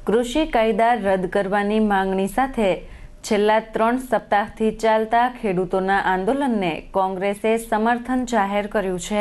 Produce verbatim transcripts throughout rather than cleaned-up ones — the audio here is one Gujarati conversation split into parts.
કૃષિ કાયદા રદ કરવાની માંગણી સાથે છેલ્લા ત્રણ સપ્તાહથી ચાલતા ખેડૂતોના આંદોલનને કોંગ્રેસે સમર્થન જાહેર કર્યું છે।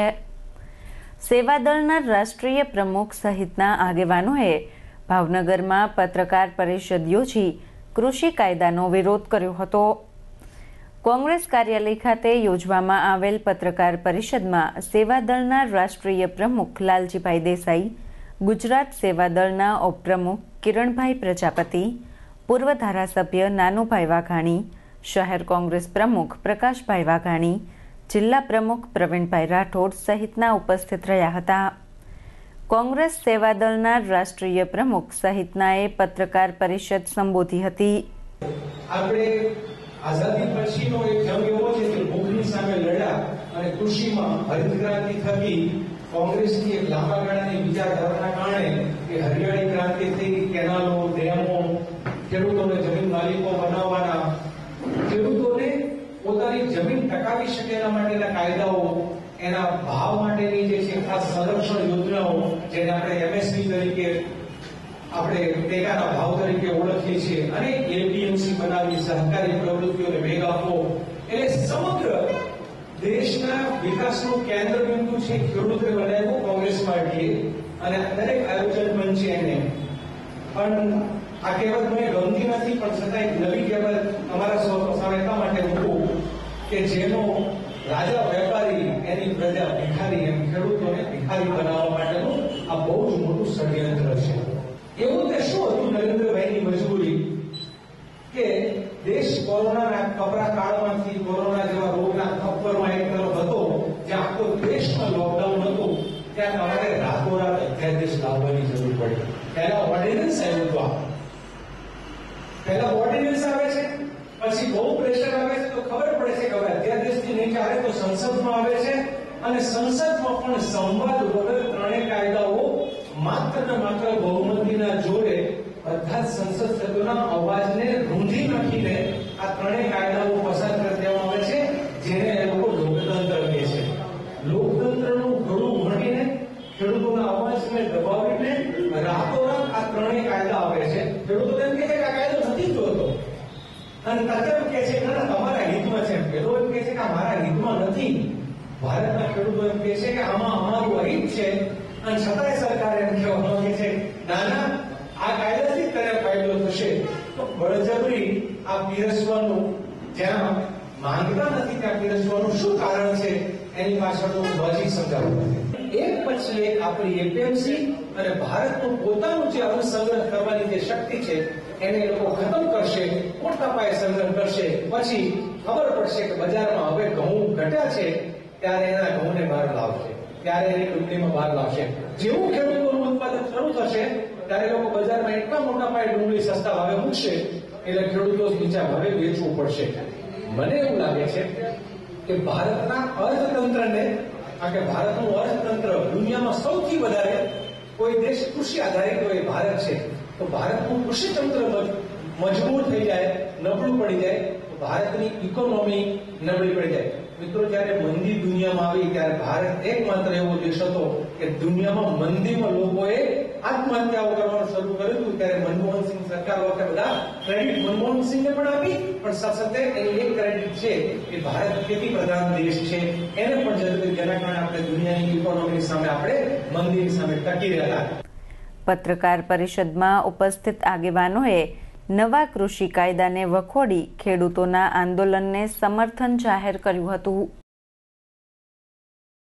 સેવાદળના રાષ્ટ્રીય પ્રમુખ સહિતના આગેવાનોએ ભાવનગરમાં પત્રકાર પરિષદ યોજી કૃષિ કાયદાનો વિરોધ કર્યો હતો। કોંગ્રેસ કાર્યાલય ખાતે યોજવામાં આવેલ પત્રકાર પરિષદમાં સેવાદળના રાષ્ટ્રીય પ્રમુખ લાલજીભાઈ દેસાઈ, ગુજરાત સેવાદળના ઉપપ્રમુખ કિરણભાઈ પ્રજાપતિ, પૂર્વ ધારાસભ્ય નાનુભાઈ વાઘાણી, શહેર કોંગ્રેસ પ્રમુખ પ્રકાશભાઈ વાઘાણી, જિલ્લા પ્રમુખ પ્રવીણભાઈ રાઠોડ સહિતના ઉપસ્થિત રહ્યા હતા। કોંગ્રેસ સેવાદળના રાષ્ટ્રીય પ્રમુખ સહિતનાએ પત્રકાર પરિષદ સંબોધી હતી। આપણે આઝાદી પછીનો એક જંગ એવો છે કે ભૂખની સામે લડ્યા અને કૃષિમાં હરિત ક્રાંતિ થકી કોંગ્રેસની એક લાંબા ગાળાની વિચારધારાના કારણે કે હરિયાળી ક્રાંતિ થઈ, કેનાલો, ડેમો, ખેડૂતોને જમીન માલિકો બનાવવાના, ખેડૂતોને પોતાની જમીન ટકાવી શકે એના માટેના કાયદાઓ, એના ભાવ માટેની જે છે ખાસ સંરક્ષણ યોજનાઓ જેને આપણે એમએસપી તરીકે આપણે ટેકાના ભાવ તરીકે ઓળખીએ છીએ અને એપીએમસી બનાવી સહકારી પ્રવૃત્તિઓને વેગ આપવો, એટલે સમગ્ર દેશના વિકાસનું કેન્દ્ર બિંદુ છે ખેડૂતોએ બનાવ્યું કોંગ્રેસ પાર્ટીએ અને દરેક આયોજન મંચે એને પણ આ કહેવત મને ગમતી નથી પણ છતાં એક નવી કહેવત અમારા સામે એટલા માટે મૂકું કે જેનો રાજા વેપારી એની પ્રજા ભિખારી એમ ખેડૂતોને ભિખારી બનાવવા માટેનું આ બહુ જ મોટું ષડયંત્ર છે। એવું તે શું હતું નરેન્દ્રભાઈની મજબૂરી કે દેશ કોરોનાના કપરા કાળમાંથી કોરોના જેવા રોગના ખપ્પરમાં એક તરફ હતો જ્યાં આખો દેશમાં લોકડાઉન હતું, ત્યાં તમારે રાતોરાત અધ્યાદેશ લાવવાની જરૂર પડી। પહેલા ઓર્ડિનન્સ આવ્યું હતું, પહેલા ઓર્ડિનન્સ આવે છે, પછી બહુ પ્રેશર આવે છે તો ખબર પડે છે કે હવે અધ્યાદેશથી નહીં ચાલે તો સંસદમાં આવે છે અને સંસદમાં પણ સંવાદ વગર ત્રણેય કાયદાઓ માત્ર ને માત્ર બહુમતીના જોડે બધા જ સંસદ સભ્યોના અવાજને રૂંધી નાખીને આ ત્રણેય કાયદાઓ પસાર કરી દેવામાં આવે છે, જેને એ લોકો લોકતંત્ર કહે છે। લોકતંત્રનું ગળું ભણીને ખેડૂતોના અવાજને દબાવીને રાતોરાત આ ત્રણેય કાયદા આવે છે। ખેડૂતો એમ કહે છે કે આ કાયદો નથી જોતો અને તદ્દન કહે છે કે તમારા હિતમાં છે, પેલો એમ કહે છે કે આ મારા હિતમાં નથી। ભારતના ખેડૂતો એમ કહે છે કે આમાં અમારું અહિત છે અને છતાંય સરકાર એમ કહેવા માંગે છે નાના આ કાયદાથી તને ફાયદો થશે, તો બળજબરી આ પીરસવાનું જ્યાં માંગતા નથી ત્યાં પીરસવાનું શું કારણ છે એની પાછળનું લોજિક સમજાવવું છે। એક પછી એક આપણી એપીએમસી અને ભારતનું પોતાનું જે અન્ન સંગ્રહ કરવાની જે શક્તિ છે એને એ લોકો ખતમ કરશે, મોટા પાયે સંગ્રહ કરશે, પછી ખબર પડશે કે બજારમાં હવે ઘઉં ઘટ્યા છે ત્યારે એના ઘઉંને બહાર લાવશે, ત્યારે એની ડુંગળીમાં બહાર લાવશે। જેવું ખેડૂતોનું ઉત્પાદન શરૂ થશે ત્યારે લોકો બજારમાં એટલા મોટા પાયે ડુંગળી સસ્તા ભાવે મૂકશે એટલે ખેડૂતો નીચા ભાવે વેચવું પડશે। મને એવું લાગે છે કે ભારતના અર્થતંત્રને, કારણ કે ભારતનું અર્થતંત્ર દુનિયામાં સૌથી વધારે કોઈ દેશ કૃષિ આધારિત હોય ભારત છે, તો ભારતનું કૃષિ તંત્ર મજબૂત થઈ જાય, નબળું પડી જાય તો ભારતની ઇકોનોમી નબળી પડી જાય। મિત્રો, જયારે મંદી દુનિયામાં આવી ત્યારે ભારત એકમાત્ર એવો દેશ હતો કે દુનિયામાં મંદીમાં લોકોએ આત્મહત્યાઓ કરવાનું શરૂ કર્યું હતું, ત્યારે મનમોહનસિંહ સરકાર વખતે બધા ક્રેડિટ મનમોહનસિંહને પણ આપી, પણ સાથે એની એક ક્રેડિટ છે કે ભારત ખેતી પ્રધાન દેશ છે એને પણ જરૂર, જેના કારણે આપણે દુનિયાની ઇકોનોમીની સામે આપણે મંદીની સામે ટકી રહ્યા હતા। પત્રકાર પરિષદમાં ઉપસ્થિત આગેવાનોએ નવા કૃષિ કાયદાને વખોડી ખેડૂતોના આંદોલનને સમર્થન જાહેર કર્યું હતું।